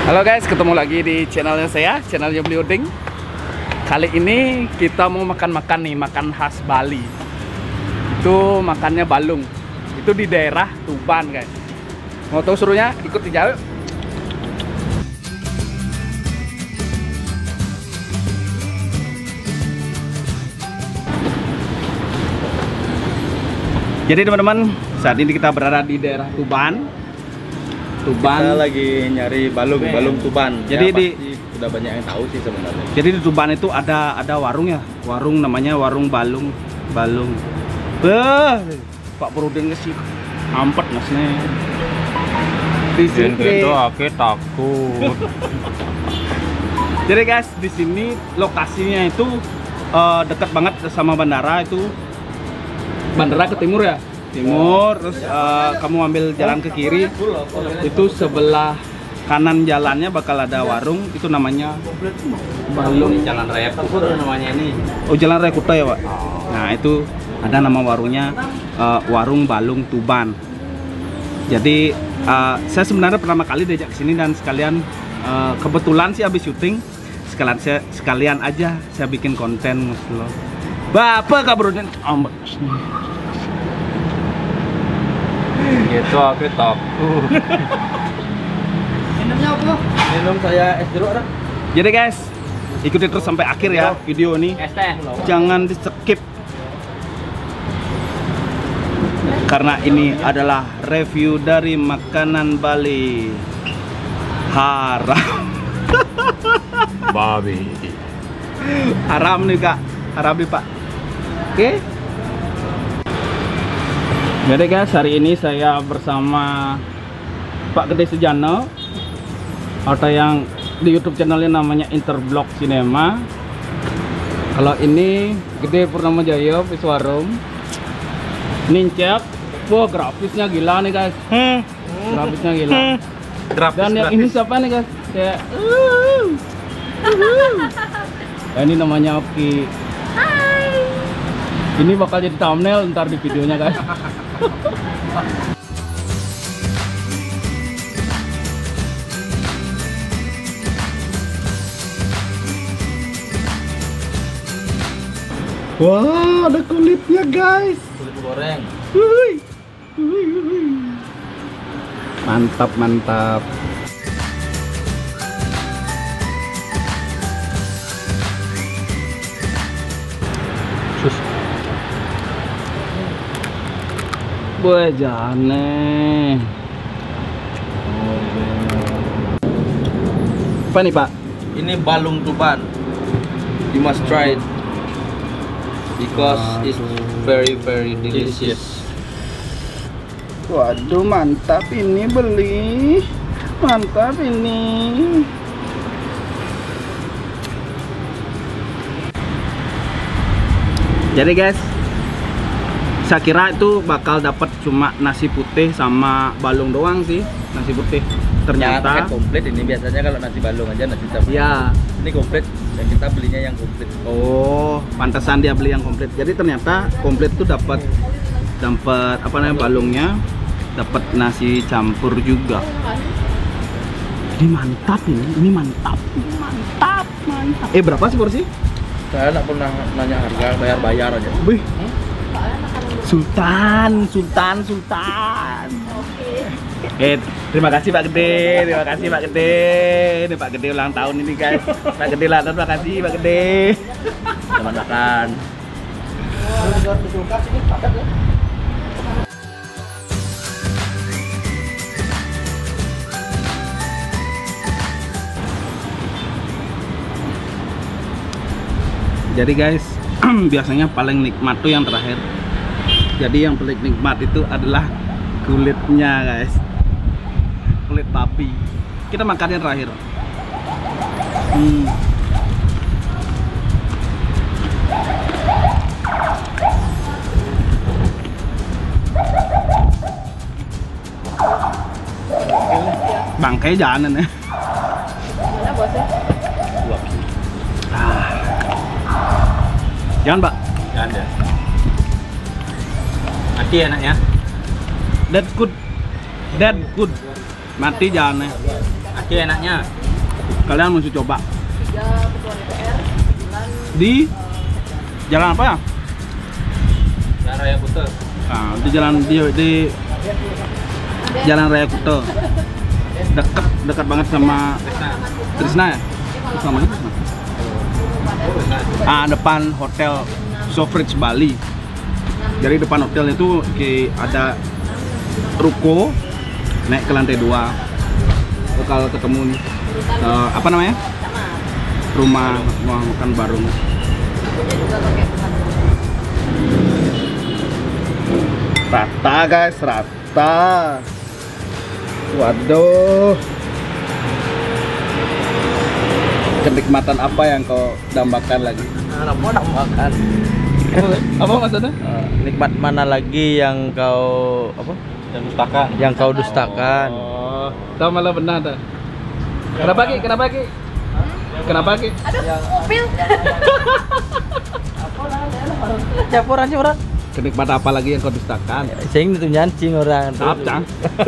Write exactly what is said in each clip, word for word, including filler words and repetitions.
Halo guys, ketemu lagi di channelnya saya, channelnya Beli Uding. Kali ini kita mau makan-makan nih, makan khas Bali. Itu makannya balung. Itu di daerah Tuban guys. Mau tahu serunya? Ikut aja. Jadi teman-teman, saat ini kita berada di daerah Tuban. Tuban. Kita lagi nyari balung, Ben. balung Tuban. Jadi ya, di udah banyak yang tahu sih sebenarnya. Jadi di Tuban itu ada ada warung ya, warung namanya warung balung, balung. Beh, Pak Perudin ke sih, ampet masnya. Di sini. Aku takut. Jadi guys, di sini lokasinya itu uh, dekat banget sama bandara itu. Bandara ke timur ya. Timur, terus uh, kamu ambil jalan ke kiri, itu sebelah kanan jalannya bakal ada warung, itu namanya balung. Jalan Raya Kuta namanya ini. Oh, Jalan Raya Kuta ya Pak? Nah itu ada nama warungnya uh, warung balung Tuban. Jadi uh, saya sebenarnya pertama kali diajak ke sini dan sekalian uh, kebetulan sih habis syuting, sekalian saya sekalian aja saya bikin konten gitu loh. Bapak Kak Bro, oh, Gitu aku takut. minumnya apa? Minum saya es jeruk dah. Jadi guys, ikuti terus sampai akhir ya video ini. Es teh. Jangan di skip. Karena ini adalah review dari makanan Bali. Haram. Babi. Haram nih Kak. Haram nih Pak. Oke. Jadi guys, hari ini saya bersama Pak Gede Sujana, atau yang di YouTube channelnya namanya Interblog Cinema. Kalau ini Gede Purnama Jaya Piswarum. Nincep, wah grafisnya gila nih guys. Hmm. Grafisnya gila. Grafis, Dan yang grafis. ini siapa nih guys? Kayak. Uh, uh. Nah, ini namanya Oki. Hai. Ini bakal jadi thumbnail ntar di videonya guys. Wah, ada kulitnya guys. Kulit goreng. Hui. Hui, hui. Mantap, mantap. Sus. Boy, jane. Apa nih Pak? Ini balung Tuban. You must try it because it's very very delicious. Waduh, mantap ini beli. Mantap ini. Jadi guys, saya kira itu bakal dapat cuma nasi putih sama balung doang sih, nasi putih. Ternyata Ternyata komplit ini biasanya kalau nasi balung aja nasi campur. ya. Ini komplit dan kita belinya yang komplit. Oh, pantesan dia beli yang komplit. Jadi ternyata komplit tuh dapat dapat apa namanya balungnya, dapat nasi campur juga. Ini mantap ini, ini mantap, ini mantap, mantap. Eh berapa sih porsi? Saya nggak pernah nanya harga, bayar-bayar aja. Wih, Sultan, Sultan, Sultan. Eh, terima kasih Pak Gede, terima kasih Pak Gede. Ini Pak Gede ulang tahun ini guys. Pak Gede ulang tahun, terima kasih Pak Gede. Selamat makan. Jadi guys, biasanya paling nikmat tuh yang terakhir. Jadi yang paling nikmat itu adalah kulitnya guys, kulit babi. Kita makan yang terakhir. Hmm. Bangkai jangan ya. Ah. Jangan Pak. Jangan ya. Mati anaknya. That good. That good. Mati jangan ya. Aceh enaknya. Kalian mesti coba. Tiga ketua D P R, sembilan Di jalan apa ya? Jalan Raya Kute. Nah, di jalan di, di Jalan Raya Kute. Dekat dekat banget sama Trisna ya? Itu namanya Trisna. Ah, depan hotel Sofridge Bali. Dari depan hotel itu ki- ada ruko, naik ke lantai dua. Bakal ketemu nih. Eh, apa namanya? Rumah rumah makan Barung. Rata guys, rata. Waduh. Kenikmatan apa yang kau dambakan lagi? Anak mau makan. Apa maksudnya? Nikmat mana lagi yang kau apa? Yang dustakan. Yang kau dustakan. Oh, tahu malah benar dah. Kenapa Ki? Kenapa Ki? Kenapa Ki? aduh, mobil. Campuran sih orang. Kenikmatan apa lagi yang kau dustakan? Sing itu nyancing orang. Maaf, Cang.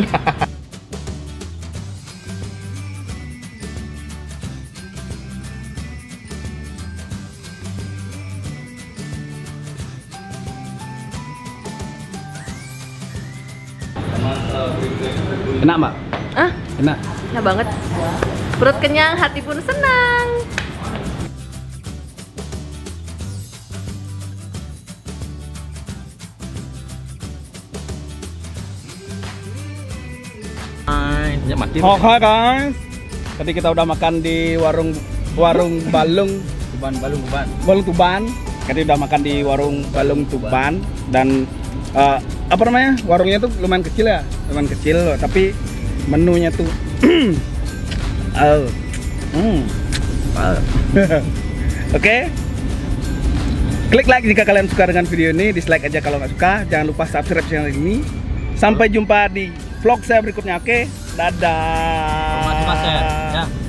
Enak, Mbak? Ah, Enak. enak banget. Perut kenyang, hati pun senang. Ya mati. Oke guys, tadi kita udah makan di warung warung Balung Tuban balung tuban. Balung Tuban. Tadi udah makan di warung Balung Tuban dan eh, apa namanya, warungnya tuh lumayan kecil ya, lumayan kecil loh, tapi menunya tuh oh. Hmm. Oke, klik like jika kalian suka dengan video ini, dislike aja kalau nggak suka. Jangan lupa subscribe channel ini. Sampai jumpa di vlog saya berikutnya. Oke, dadah. Mas, mas, ya. Ya.